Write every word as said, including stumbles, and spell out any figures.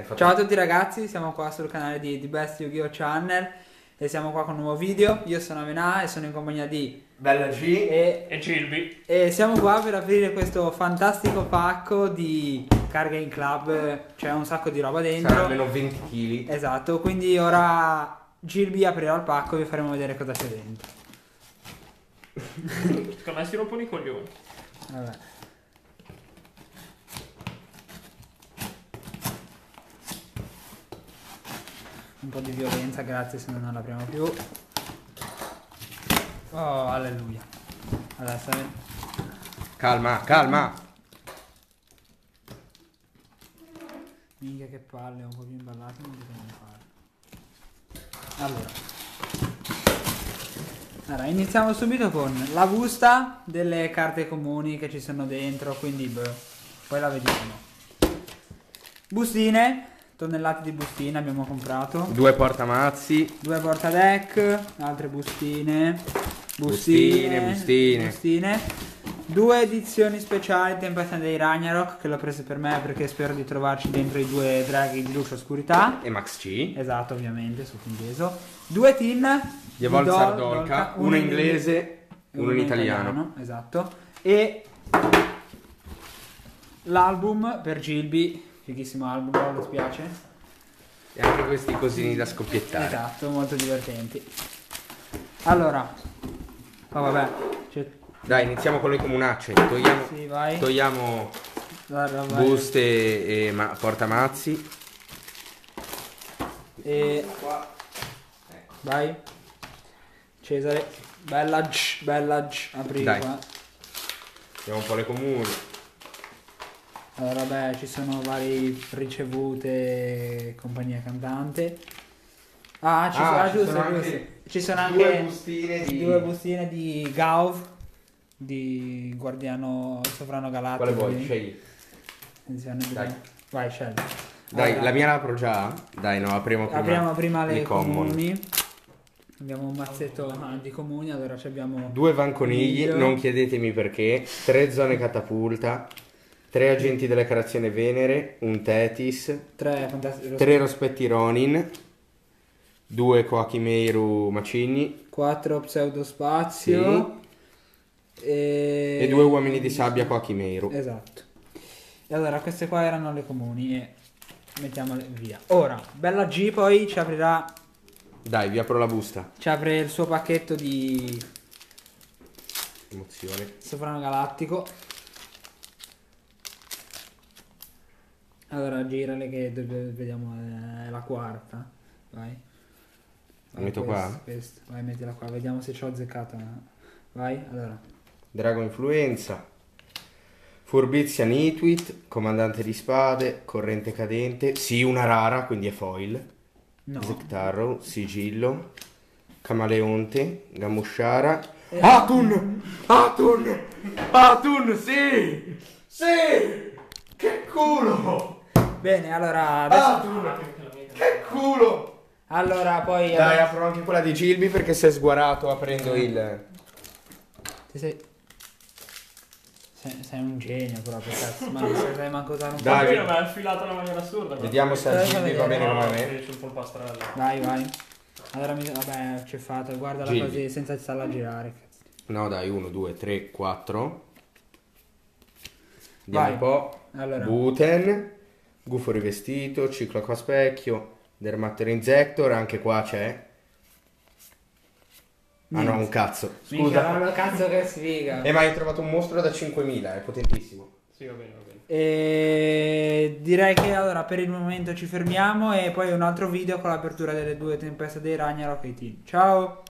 Ciao a tutti ragazzi, siamo qua sul canale di The Best Yu-Gi-Oh! Channel e siamo qua con un nuovo video. Io sono Avena e sono in compagnia di Bella G e, e Gilby. E siamo qua per aprire questo fantastico pacco di Card Game Club. C'è un sacco di roba dentro. Sarà almeno venti chili. Esatto, quindi ora Gilby aprirà il pacco e vi faremo vedere cosa c'è dentro. Secondo me si rompono i coglioni. Vabbè. Un po' di violenza, grazie, se no non l'apriamo più. Oh, alleluia. Adesso Calma, calma. minchia che palle, un po' più imballato, non dico come fare. Allora. Allora, iniziamo subito con la busta delle carte comuni che ci sono dentro, quindi beh, poi la vediamo. Bustine, tonnellate di bustine abbiamo comprato. Due portamazzi. Due portadeck, altre bustine, Bustine, bustine, bustine. bustine. Due edizioni speciali Tempesta dei Ragnarok, che l'ho prese per me perché spero di trovarci dentro i due draghi di luce oscurità. E Max C. Esatto, ovviamente, sottinteso. Due tin Di Evolve Dol- Sardolca, Dolca, uno in inglese e uno in italiano. Esatto. E l'album per Gilby, fighissimo album, non lo spiace. E anche questi cosini da scoppiettare. Esatto, molto divertenti. Allora, oh, vabbè, c'è... Dai, iniziamo con le comunacce. Togliamo, Sì, vai. togliamo Guarda, vai. buste e ma- portamazzi. E vai. Cesare, bella G, bella G, apri Dai. qua. Vediamo un po' le comuni. Allora, vabbè, ci sono varie ricevute, compagnia cantante. Ah, ci Ah, sono, ah, ci giusto, sono giusto. anche Ci sono due anche bustine di- due bustine di Gauv, di Guardiano Sovrano Galattico. Quale vuoi? quindi. Scegli. Attenzione, Dai. dobbiamo- Vai, scegli. Dai, Allora, la mia la apro già. Dai, no, apriamo prima. apriamo prima le common. comuni. Abbiamo un mazzetto ah, di comuni, allora ci abbiamo Due vanconigli, Miglio. non chiedetemi perché. Tre zone catapulta. Tre agenti della creazione Venere. Un Tetis. tre fantastici. Tre rospetti Ronin. Due Koakimeru Macigni. quattro pseudospazio. E... E due uomini di sabbia Koakimeru. Esatto. E allora queste qua erano le comuni e mettiamole via. Ora, Bella G poi ci aprirà, Dai, vi apro la busta. ci apre il suo pacchetto di Emozione. Sovrano Galattico. Allora girale che dove- vediamo eh, la quarta. Vai. La metto questa, qua? questa. Vai, mettila qua, vediamo se ci ho azzeccato. Vai, allora. Drago Influenza. Furbizia Nitwit. Comandante di spade. Corrente cadente. Sì, una rara, quindi è foil. No. Zektarrow. Sigillo. Camaleonte. Gamusciara. Eh. Atun! Atun! Atun, sì! Sì! Che culo! Bene, allora adesso... Atun! Che culo! Allora poi... Dai, apro anche quella di Gilby perché si è sguarato aprendo il... Ti sei... sei... sei un genio proprio, cazzo. Ma non sai manco usare un po'. Dai, Dai, vi- ma è affilata in una maniera assurda. Vediamo se a Dai, Gilby vai va a bene vedere. come a me. Sul polpastrello. Vai, vai. Allora mi... Vabbè, c'è fatto, guardala Gilby. così, senza starla a girare. Cazzo. No, dai, uno, due, tre, quattro. Vediamo Vai. un po'. Allora. Buten. Gufo rivestito. Ciclo a specchio. Dermatter Inzector. Anche qua c'è. Ah no, un cazzo. Minchia, Scusa. ma cazzo che sfiga. Eh, ma hai trovato un mostro da cinquemila, è potentissimo. Sì, va bene, va bene. E direi che allora per il momento ci fermiamo e poi un altro video con l'apertura delle due tempeste dei Ragnarok e i team. Ciao!